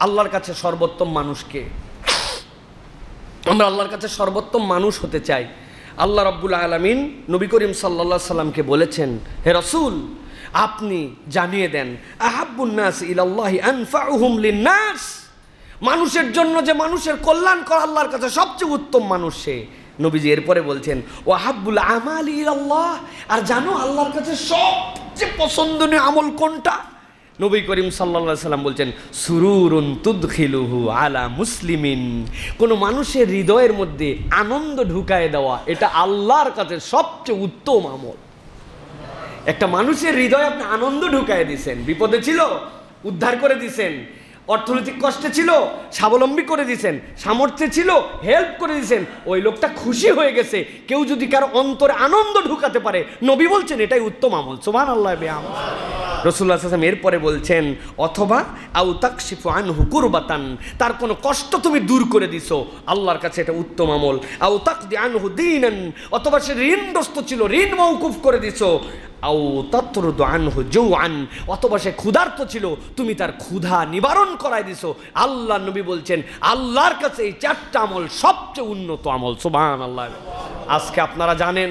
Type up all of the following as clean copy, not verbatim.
আল্লাহর কাছে সর্বোত্তম মানুষকে, আমরা আল্লাহর কাছে সর্বোত্তম মানুষ হতে চাই। আল্লাহ রাব্বুল আলামিন নবী করিম সাল্লাল্লাহু আলাইহি সাল্লামকে বলেছেন, হে রাসূল আপনি জানিয়ে দেন আহাব্বুন নাস ইলাল্লাহি আনফাউহুম লিন-নাস, মানুষের জন্য যে মানুষের কল্যাণ করা আল্লাহর কাছে সবচেয়ে উত্তম মানুষ সে। নবীজি এরপরে বলছেন ওয়াহাব্বুল আমালি ইলাল্লাহ, আর জানো আল্লাহর কাছে সবচেয়ে পছন্দনীয় আমল কোনটা? নবী করিম সাল্লাল্লাহু আলাইহি সাল্লাম বলছেন সুরুরুন তুদখিলুহু আলা মুসলিমিন, কোনো মানুষের হৃদয়ের মধ্যে আনন্দ ঢুকায় দেওয়া, এটা আল্লাহর কাছে সবচেয়ে উত্তম আমল। একটা মানুষের হৃদয়ে আপনি আনন্দ ঢুকায় দিয়েছেন, বিপদে ছিল উদ্ধার করে দিয়েছেন, অর্থনৈতিক কষ্টে ছিল স্বাবলম্বী করে দিয়েছেন, সামর্থ্যে ছিল হেল্প করে দিয়েছেন, ওই লোকটা খুশি হয়ে গেছে। কেউ যদি কারো অন্তরে আনন্দ ঢুকাতে পারে, নবী বলছেন এটাই উত্তম আমল। সুবহানাল্লাহ। রাসূলুল্লাহ সাল্লাল্লাহু আলাইহি ওয়াসাল্লাম এরপরে বলছেন অথবা আউ তাকশিফু আনহু কুরবাতান, তার কোনো কষ্ট তুমি দূর করে দিছো, আল্লাহর কাছে এটা উত্তম আমল। আউ তাকদি আনহু দীনান, অথবা সে ঋণগ্রস্ত ছিল, ঋণ মওকুফ করে দিছো। আউ তাতরুদু আনহু জুআন, অথবা সে ক্ষুধার্ত ছিল, তুমি তার ক্ষুধা নিবারণ করায় দিছো। আল্লাহ নবী বলছেন আল্লাহর কাছে এই চারটা আমল সবচেয়ে উন্নত আমল। সুবহানাল্লাহ। আজকে আপনারা জানেন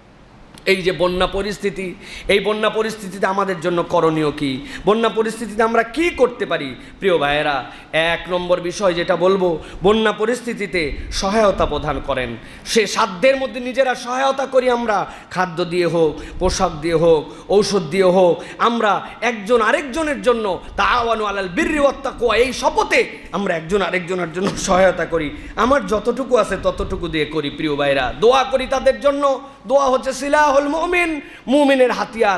এই যে বন্যা পরিস্থিতি, এই বন্যা পরিস্থিতিতে আমাদের জন্য করণীয় কি, বন্যা পরিস্থিতিতে আমরা কি করতে পারি? প্রিয় ভাইয়েরা, এক নম্বর বিষয় যেটা বলবো, বন্যা পরিস্থিতিতে সহায়তা প্রদান করেন। সে সাধ্যের মধ্যে নিজেরা সহায়তা করি, আমরা খাদ্য দিয়ে হোক, পোশাক দিয়ে হোক, ঔষধ দিয়ে হোক, আমরা একজন আরেকজনের জন্য তাআওয়ানু আলাল বিররি ওয়াত তাকওয়া, এই শপথে আমরা একজন আরেকজনের জন্য সহায়তা করি। আমার যতটুকু আছে ততটুকু দিয়ে করি। প্রিয় ভাইয়েরা, দোয়া করি তাদের জন্য। দোয়া হচ্ছে সিলাহুল মুমিন, মুমিনের হাতিয়ার,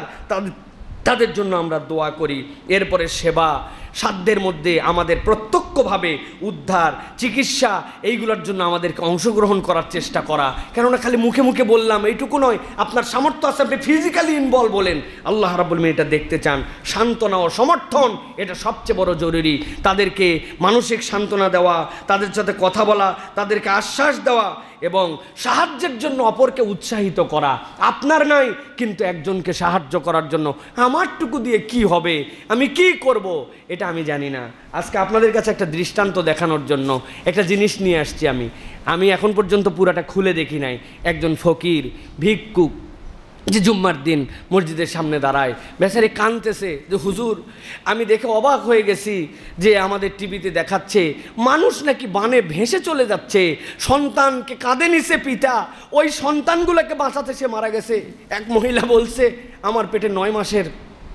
তাদের জন্য আমরা দোয়া করি। এরপরে সেবা, সাধ্যের মধ্যে আমাদের প্রত্যক্ষভাবে উদ্ধার, চিকিৎসা, এইগুলোর জন্য আমাদেরকে অংশগ্রহণ করার চেষ্টা করা। কেননা খালি মুখে মুখে বললাম এইটুকু নয়, আপনার সামর্থ্য আছে, আপনি ফিজিক্যালি ইনভলভ বলেন, আল্লাহ রাব্বুল আলামিন এটা দেখতে চান। সান্ত্বনা ও সমর্থন, এটা সবচেয়ে বড় জরুরি। তাদেরকে মানসিক সান্ত্বনা দেওয়া, তাদের সাথে কথা বলা, তাদেরকে আশ্বাস দেওয়া এবং সাহায্যের জন্য অপরকে উৎসাহিত করা। আপনার নাই কিন্তু একজনকে সাহায্য করার জন্য আমারটুকু দিয়ে কি হবে, আমি কি করব, এটা আমি জানি না। আজকে আপনাদের কাছে একটা দৃষ্টান্ত দেখানোর জন্য একটা জিনিস নিয়ে আসছি। আমি এখন পর্যন্ত পুরাটা খুলে দেখি নাই। একজন ফকির ভিক্ষুক যে জুম্মার দিন মসজিদের সামনে দাঁড়ায়, বেচারি কাঁদতেছে যে হুজুর আমি দেখে অবাক হয়ে গেছি যে আমাদের টিভিতে দেখাচ্ছে মানুষ নাকি বানে ভেসে চলে যাচ্ছে, সন্তানকে কাঁধে নিছে পিতা, ওই সন্তানগুলোকে বাঁচাতে সে মারা গেছে। এক মহিলা বলছে আমার পেটে 9 মাসের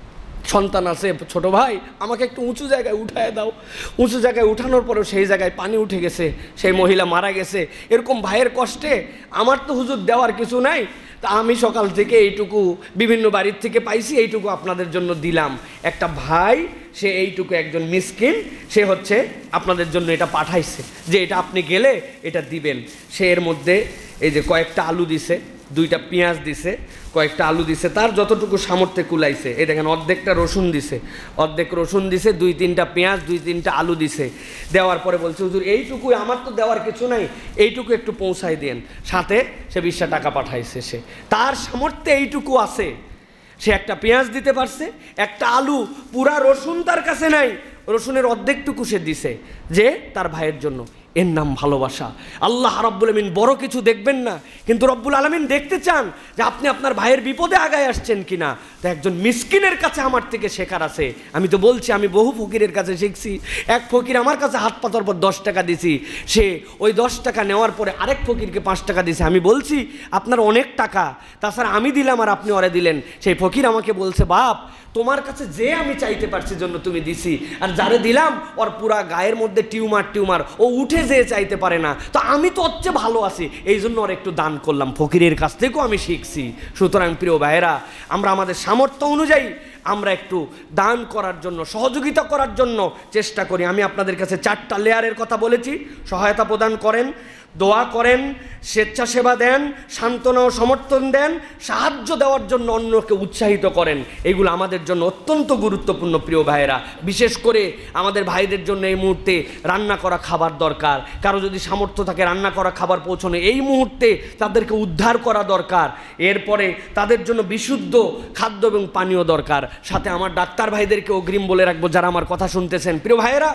সন্তান আছে, ছোট ভাই আমাকে একটু উঁচু জায়গায় উঠায় দাও। উঁচু জায়গায় উঠানোর পরেও সেই জায়গায় পানি উঠে গেছে, সেই মহিলা মারা গেছে। এরকম ভাইয়ের কষ্টে আমার তো হুজুর দেওয়ার কিছু নাই, তা আমি সকাল থেকে এইটুকু বিভিন্ন বাড়ির থেকে পাইছি, এইটুকু আপনাদের জন্য দিলাম। একটা ভাই সে এইটুকু, একজন মিসকিন, সে হচ্ছে আপনাদের জন্য এটা পাঠাইছে যে এটা আপনি গেলে এটা দিবেন। সে এর মধ্যে এই যে কয়েকটা আলু দিছে, 2টা পেঁয়াজ দিছে, কয়েকটা আলু দিছে, তার যতটুকু সামর্থ্যে কুলাইছে। এই দেখেন অর্ধেকটা রসুন দিছে, অর্ধেক রসুন দিছে, 2-3টা পেঁয়াজ, 2-3টা আলু দিছে। দেওয়ার পরে বলছে হুজুর এইটুকুই, আমার তো দেওয়ার কিছু নাই, এইটুকু একটু পৌঁছাই দেন। সাথে সে 20 টাকা পাঠাইছে। সে তার সামর্থ্যে এইটুকু আছে, সে একটা পেঁয়াজ দিতে পারছে, একটা আলু, পুরা রসুন তার কাছে নাই, রসুনের অর্ধেকটুকু সে দিছে যে তার ভাইয়ের জন্য। এর নাম ভালোবাসা। আল্লাহ রাব্বুল আলামিন বড় কিছু দেখবেন না, কিন্তু রব্বুল আলামিন দেখতে চান যে আপনি আপনার ভাইয়ের বিপদে আগায় আসছেন কিনা। তো একজন মিসকিনের কাছে আমার থেকে শেখার আছে। আমি তো বলছি আমি বহু ফকিরের কাছে শিখছি। এক ফকির আমার কাছে হাত পাতার পর 10 টাকা দিছি, সে ওই 10 টাকা নেওয়ার পরে আরেক ফকিরকে 5 টাকা দিছে। আমি বলছি আপনার অনেক টাকা, তাছাড়া আমি দিলাম আর আপনি ওরে দিলেন। সেই ফকির আমাকে বলছে বাপ তোমার কাছে যে আমি চাইতে পারছি জন্য তুমি দিছি, আর যারে দিলাম ওর পুরা গায়ের মধ্যে টিউমার, ও উঠে যেয়ে চাইতে পারে না, তো আমি তো হচ্ছে ভালো আছি, এই জন্য ওর একটু দান করলাম। ফকিরের কাছ থেকেও আমি শিখছি। সুতরাং প্রিয় ভাইয়েরা, আমরা আমাদের সামর্থ্য অনুযায়ী আমরা একটু দান করার জন্য, সহযোগিতা করার জন্য চেষ্টা করি। আমি আপনাদের কাছে 4টা লেয়ারের কথা বলেছি। সহায়তা প্রদান করেন, দোয়া করেন, স্বেচ্ছাসেবা দেন, সান্ত্বনা ও সমর্থন দেন, সাহায্য দেওয়ার জন্য অন্যকে উৎসাহিত করেন। এগুলো আমাদের জন্য অত্যন্ত গুরুত্বপূর্ণ প্রিয় ভাইয়েরা। বিশেষ করে আমাদের ভাইদের জন্য এই মুহূর্তে রান্না করা খাবার দরকার। কারো যদি সামর্থ্য থাকে রান্না করা খাবার পৌঁছানো, এই মুহূর্তে তাদেরকে উদ্ধার করা দরকার। এরপরে তাদের জন্য বিশুদ্ধ খাদ্য এবং পানীয় দরকার। সাথে আমার ডাক্তার ভাইদেরকে অগ্রিম বলে রাখবো যারা আমার কথা শুনতেছেন, প্রিয় ভাইয়েরা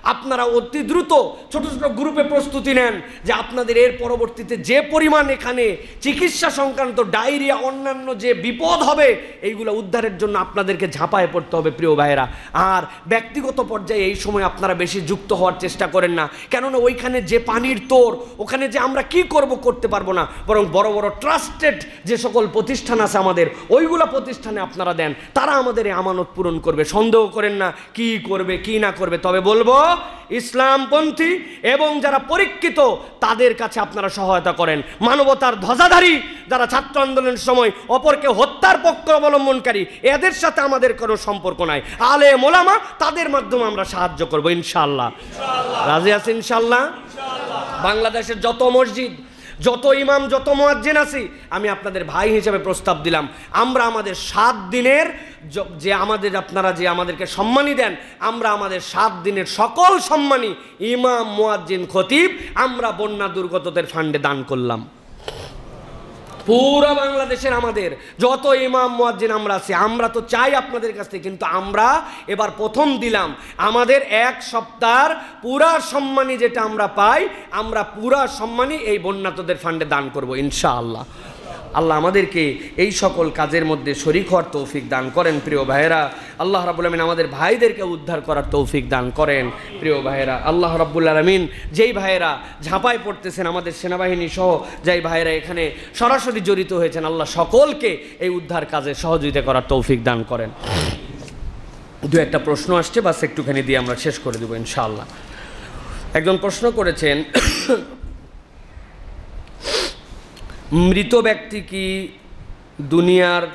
আপনারা অতি দ্রুত ছোট ছোট গ্রুপে প্রস্তুতি নেন যে আপনাদের এর পরবর্তীতে যে পরিমাণ এখানে চিকিৎসা সংক্রান্ত ডায়রিয়া অন্যান্য যে বিপদ হবে এইগুলো উদ্ধারের জন্য আপনাদেরকে ঝাঁপায় পড়তে হবে প্রিয় ভাইয়েরা। আর ব্যক্তিগত পর্যায়ে এই সময় আপনারা বেশি যুক্ত হওয়ার চেষ্টা করেন না, কেননা ওইখানে যে পানির তোর, ওখানে যে আমরা কি করতে পারবো না, বরং বড় বড় ট্রাস্টেড যে সকল প্রতিষ্ঠান আছে আমাদের ওইগুলা প্রতিষ্ঠানে আপনারা দেন, তারা আমাদের এই আমানত পূরণ করবে। সন্দেহ করেন না কি করবে কি না করবে। তবে বলবো ইসলামপন্থী এবং যারা পরীক্ষিত তাদের কাছে আপনারা সহায়তা করেন। মানবতার ধ্বজাধারী যারা ছাত্র আন্দোলনের সময় অপরকে হত্যার পক্ষ অবলম্বনকারী, এদের সাথে আমাদের কোনো সম্পর্ক নাই। আলেম ওলামা তাদের মাধ্যমে আমরা সাহায্য করবো ইনশাআল্লাহ। রাজি আছি ইনশাআল্লাহ? বাংলাদেশের যত মসজিদ, যত ইমাম, যত মুয়াজ্জিন আছি, আমি আপনাদের ভাই হিসেবে প্রস্তাব দিলাম, আমরা আমাদের 7 দিনের যে আমাদের আপনারা যে আমাদেরকে সম্মানী দেন, আমরা আমাদের 7 দিনের সকল সম্মানী ইমাম, মুয়াজ্জিন, খতিব আমরা বন্যা দুর্গতদের ফান্ডে দান করলাম। পুরো বাংলাদেশের আমাদের যত ইমাম মুয়াজ্জিন আমরা আছি, আমরা তো চাই আপনাদের কাছ থেকে, কিন্তু আমরা এবার প্রথম দিলাম আমাদের 1 সপ্তাহের পুরা সম্মানী যেটা আমরা পাই, আমরা পুরা সম্মানী এই বন্যাতদের ফান্ডে দান করব ইনশাআল্লাহ। আল্লাহ আমাদেরকে এই সকল কাজের মধ্যে শরীক হওয়ার তৌফিক দান করেন প্রিয় ভাইয়েরা। আল্লাহ রাব্বুল আলামিন আমাদের ভাইদেরকে উদ্ধার করার তৌফিক দান করেন প্রিয় ভাইয়েরা। আল্লাহ রাব্বুল আলামিন যেই ভাইয়েরা ঝাঁপায় পড়তেছেন, আমাদের সেনাবাহিনী সহ যেই ভাইয়েরা এখানে সরাসরি জড়িত হয়েছেন, আল্লাহ সকলকে এই উদ্ধার কাজে সহযোগিতা করার তৌফিক দান করেন। 2-1টা প্রশ্ন আসছে, বাস একটুখানি দিয়ে আমরা শেষ করে দেবো ইনশাআল্লাহ। একজন প্রশ্ন করেছেন, মৃত ব্যক্তি কি দুনিয়ার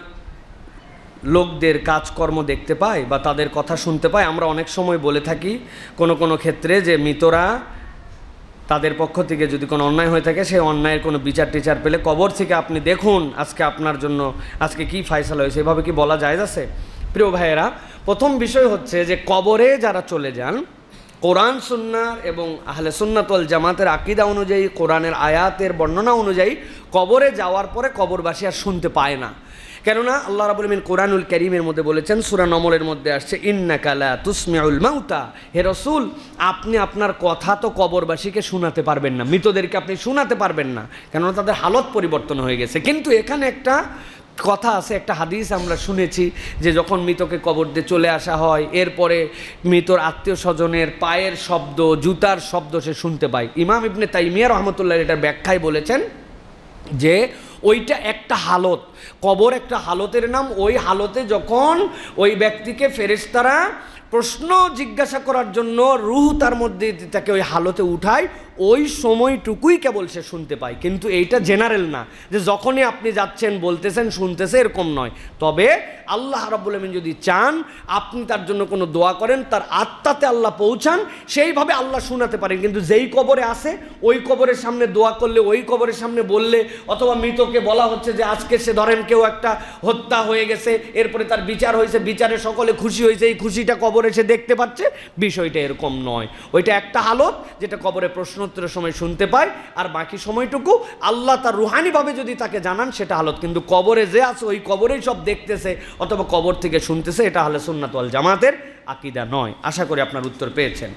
লোকদের কাজকর্ম দেখতে পায় বা তাদের কথা শুনতে পায়? আমরা অনেক সময় বলে থাকি কোনো ক্ষেত্রে যে মৃতরা তাদের পক্ষ থেকে যদি কোনো অন্যায় হয়ে থাকে, সেই অন্যায়ের কোনো বিচার টিচার পেলে কবর থেকে আপনি দেখুন আজকে আপনার জন্য আজকে কি ফায়সালা হয়েছে, এভাবে কি বলা যায় আছে? প্রিয় ভাইয়েরা, প্রথম বিষয় হচ্ছে যে কবরে যারা চলে যান, কোরআন সুন্নাহ এবং আহলে সুন্নাত ওয়াল জামাতের আকীদা অনুযায়ী, কোরআনের আয়াতের বর্ণনা অনুযায়ী কবরে যাওয়ার পরে কবরবাসী আর শুনতে পায় না। কেননা আল্লাহ রাব্বুল আলামিন কোরআনুল কারীমের মধ্যে বলেছেন, সূরা নমলের মধ্যে আসছে, ইন্নাকা লা তুসমিউল মাউতা, হে রাসূল আপনি আপনার কথা তো কবরবাসীকে শোনাতে পারবেন না, মৃতদেরকে আপনি শোনাতে পারবেন না, কেননা তাদের হালত পরিবর্তন হয়ে গেছে। কিন্তু এখানে একটা কথা আছে, একটা হাদিস আমরা শুনেছি যে যখন মৃতকে কবর দিয়ে চলে আসা হয়, এরপরে মৃতর আত্মীয় স্বজনের পায়ের শব্দ, জুতার শব্দ সে শুনতে পায়। ইমাম ইবনে তাইমিয়া রাহমাতুল্লাহ এটার ব্যাখ্যায় বলেছেন যে ওইটা একটা হালত, কবর একটা হালতের নাম। ওই হালতে যখন ওই ব্যক্তিকে ফেরেশতারা প্রশ্ন জিজ্ঞাসা করার জন্য রূহ তার মধ্যে তাকে ওই হালতে উঠায়, ওই সময়টুকুই কেবল সে শুনতে পায়। কিন্তু এইটা জেনারেল না যে যখনই আপনি যাচ্ছেন বলতেছেন শুনতেছে, এরকম নয়। তবে আল্লাহ রাব্বুল আলামিন যদি চান আপনি তার জন্য কোনো দোয়া করেন, তার আত্মাতে আল্লাহ পৌঁছান, সেইভাবে আল্লাহ শোনাতে পারেন। কিন্তু যেই কবরে আসে ওই কবরের সামনে দোয়া করলে, ওই কবরের সামনে বললে, অথবা মৃতকে বলা হচ্ছে যে আজকে সে ধরেন কেউ একটা হত্যা হয়ে গেছে, এরপরে তার বিচার হয়েছে, বিচারে সকলে খুশি হয়েছে, এই খুশিটা কবরে সে দেখতে পাচ্ছে, বিষয়টা এরকম নয়। ওইটা একটা হালত যেটা কবরে প্রশ্নোত্তরের সময় শুনতে পায়, আর বাকি সময়টুকু আল্লাহ তার রুহানিভাবে যদি তাকে জানান সেটা হালত। কিন্তু কবরে যে আছে ওই কবরেই সব দেখতেছে অথবা কবর থেকে শুনতেছে, এটা আহলে সুন্নাত ওয়াল জামাতের আকীদা নয়। আশা করি আপনার উত্তর পেয়েছেন।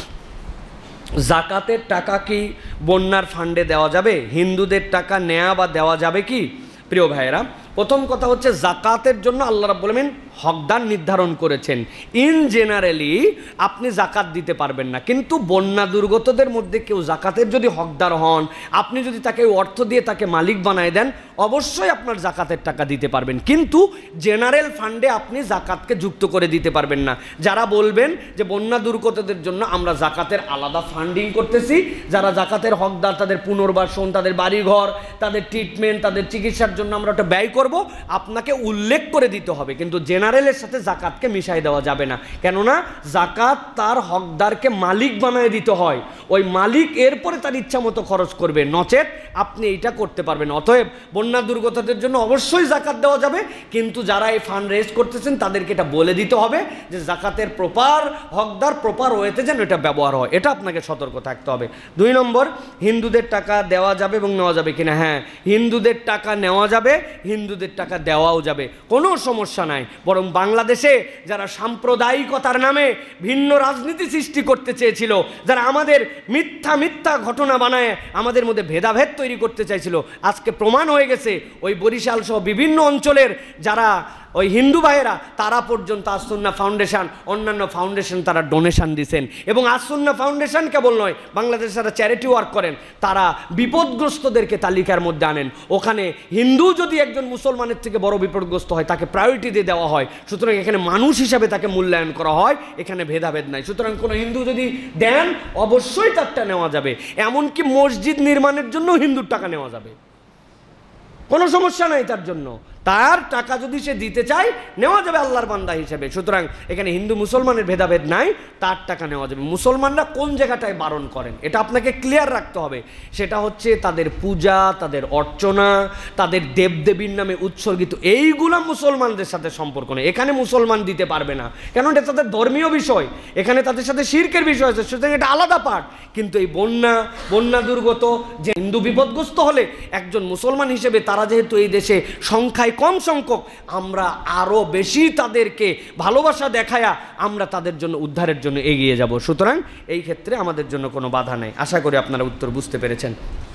জাকাতের টাকা কি বন্যার ফান্ডে দেওয়া যাবে? হিন্দুদের টাকা নেওয়া বা দেওয়া যাবে কি? প্রিয় ভাইয়েরা, প্রথম কথা হচ্ছে জাকাতের জন্য আল্লাহ রাব্বুল আলামিন হকদার নির্ধারণ করেছেন। ইন জেনারেলি আপনি জাকাত দিতে পারবেন না, কিন্তু বন্যা দুর্গতদের মধ্যে কেউ জাকাতের যদি হকদার হন, আপনি যদি তাকে অর্থ দিয়ে তাকে মালিক বানায় দেন, অবশ্যই আপনার জাকাতের টাকা দিতে পারবেন। কিন্তু জেনারেল ফান্ডে আপনি জাকাতকে যুক্ত করে দিতে পারবেন না। যারা বলবেন যে বন্যা দুর্গতদের জন্য আমরা জাকাতের আলাদা ফান্ডিং করতেছি, যারা জাকাতের হকদার তাদের পুনর্বাসন, তাদের বাড়িঘর, তাদের ট্রিটমেন্ট, তাদের চিকিৎসার জন্য আমরা ওটা ব্যয় করব, আপনাকে উল্লেখ করে দিতে হবে। কিন্তু জেনারেলের সাথে জাকাতকে মিশাই দেওয়া যাবে না, কেননা জাকাত তার হকদারকে মালিক বানিয়ে দিতে হয়। ওই মালিক এরপরে তার ইচ্ছা মতো খরচ করবে, নচেত আপনি এইটা করতে পারবেন। অতএব বন্যা দুর্গতদের জন্য অবশ্যই জাকাত দেওয়া যাবে, কিন্তু যারা এই ফান্ড রেজ করতেছেন তাদেরকে এটা বলে দিতে হবে যে জাকাতের প্রপার হকদার প্রপার ওয়েতে যেন এটা ব্যবহার হয়, এটা আপনাকে সতর্ক থাকতে হবে। 2 নম্বর, হিন্দুদের টাকা দেওয়া যাবে এবং নেওয়া যাবে কিনা? হ্যাঁ, হিন্দুদের টাকা নেওয়া যাবে, হিন্দুদের টাকা দেওয়াও যাবে, কোনো সমস্যা নাই। বরং বাংলাদেশে যারা সাম্প্রদায়িকতার নামে ভিন্ন রাজনীতি সৃষ্টি করতে চেয়েছিল, যারা আমাদের মিথ্যা মিথ্যা ঘটনা বানায় আমাদের মধ্যে ভেদাভেদ তৈরি করতে চাইছিল, আজকে প্রমাণ হয়ে গেছে ওই বরিশাল সহ বিভিন্ন অঞ্চলের যারা ওই হিন্দু ভাইয়েরা তারা পর্যন্ত আসুন্না ফাউন্ডেশন, অন্যান্য ফাউন্ডেশন তারা ডোনেশন দিয়েছেন। এবং আসুন্না ফাউন্ডেশন কেবল নয়, বাংলাদেশে যারা চ্যারিটি ওয়ার্ক করেন তারা বিপদগ্রস্তদেরকে তালিকার মধ্যে আনেন। ওখানে হিন্দু যদি একজন মুসলমানের থেকে বড় বিপদগ্রস্ত হয় তাকে প্রায়োরিটি দিয়ে দেওয়া হয়। সুতরাং এখানে মানুষ হিসাবে তাকে মূল্যায়ন করা হয়, এখানে ভেদাভেদ নাই। সুতরাং কোনো হিন্দু যদি দেন অবশ্যই তারটা নেওয়া যাবে। এমনকি মসজিদ নির্মাণের জন্য হিন্দুর টাকা নেওয়া যাবে, কোনো সমস্যা নাই তার জন্য। তার টাকা যদি সে দিতে চায় নেওয়া যাবে আল্লাহর বান্দা হিসেবে। সুতরাং এখানে হিন্দু মুসলমানের ভেদাভেদ নাই, তার টাকা নেওয়া যাবে। মুসলমানরা কোন জায়গাটায় বারণ করেন এটা আপনাকে ক্লিয়ার রাখতে হবে। সেটা হচ্ছে তাদের পূজা, তাদের অর্চনা, তাদের দেবদেবীর নামে উৎসর্গিত এইগুলা মুসলমানদের সাথে সম্পর্ক নেই। এখানে মুসলমান দিতে পারবে না, কেন এটা তাদের ধর্মীয় বিষয়, এখানে তাদের সাথে শিরকের বিষয় আছে। সুতরাং এটা আলাদা পার্ট। কিন্তু এই বন্যা দুর্গত যে হিন্দু বিপদগ্রস্ত হলে একজন মুসলমান হিসেবে তারা যেহেতু এই দেশে সংখ্যায় কম সংখ্যক, আমরা আরো বেশি তাদেরকে ভালোবাসা দেখায়া আমরা তাদের জন্য উদ্ধারের জন্য এগিয়ে যাব। সুতরাং এই ক্ষেত্রে আমাদের জন্য কোনো বাধা নেই। আশা করি আপনারা উত্তর বুঝতে পেরেছেন।